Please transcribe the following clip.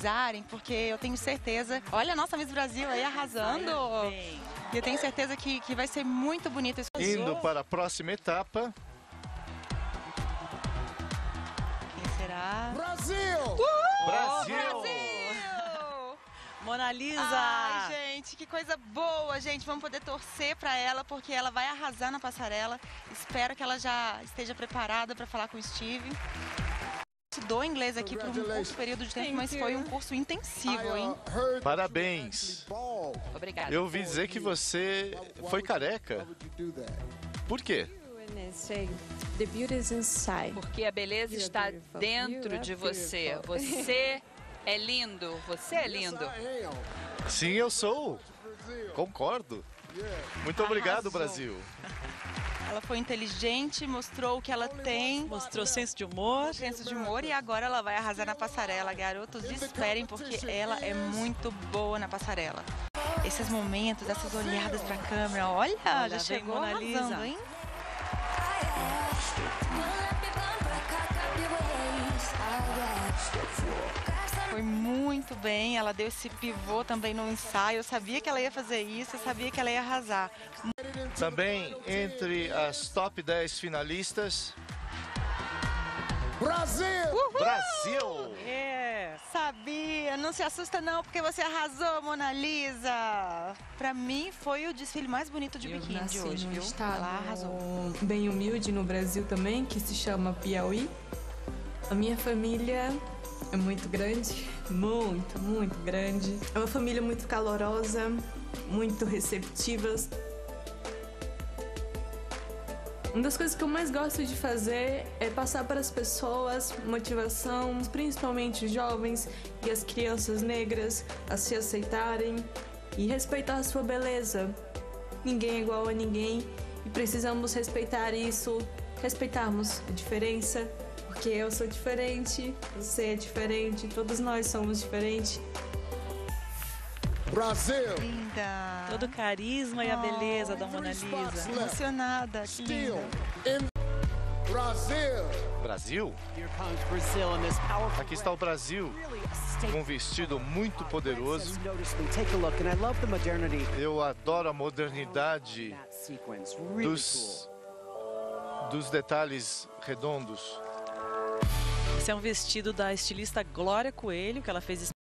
Porque eu tenho certeza... Olha a nossa Miss Brasil aí arrasando! E eu tenho certeza que vai ser muito bonito isso. Indo para a próxima etapa. Quem será? Brasil! Brasil! Mona Lisa! Ai, gente, que coisa boa, gente. Vamos poder torcer para ela, porque ela vai arrasar na passarela. Espero que ela já esteja preparada para falar com o Steve. Estudou inglês aqui por um curto período de tempo, mas foi um curso intensivo, hein? Parabéns! Obrigada. Eu ouvi dizer que você foi careca. Por quê? Porque a beleza está dentro de você. Você é lindo. Você é lindo. Sim, eu sou. Concordo. Muito obrigado, Brasil. Ela foi inteligente, mostrou o que ela tem. Mostrou senso de humor. Senso de humor, e agora ela vai arrasar na passarela. Garotos, esperem, porque ela é muito boa na passarela. Esses momentos, essas olhadas pra câmera, olha, já chegou Mona arrasando, Lisa. hein? Foi muito bem, ela deu esse pivô também no ensaio. Eu sabia que ela ia fazer isso, eu sabia que ela ia arrasar. Também entre as top 10 finalistas. Brasil! Brasil! Sabia, não se assusta não, porque você arrasou, Mona Lisa. Pra mim, foi o desfile mais bonito de biquíni de hoje, viu? Ela arrasou. Bem humilde no Brasil também, que se chama Piauí. A minha família é muito grande, muito grande. É uma família muito calorosa, muito receptiva. Uma das coisas que eu mais gosto de fazer é passar para as pessoas motivação, principalmente os jovens e as crianças negras, a se aceitarem e respeitar a sua beleza. Ninguém é igual a ninguém e precisamos respeitar isso, respeitarmos a diferença, porque eu sou diferente, você é diferente, todos nós somos diferentes. Brasil! Linda. Todo o carisma e a beleza da Mona Lisa. Emocionada, que linda. Brasil! Brasil? Aqui está o Brasil, com um vestido muito poderoso. Eu adoro a modernidade dos detalhes redondos. Esse é um vestido da estilista Glória Coelho, que ela fez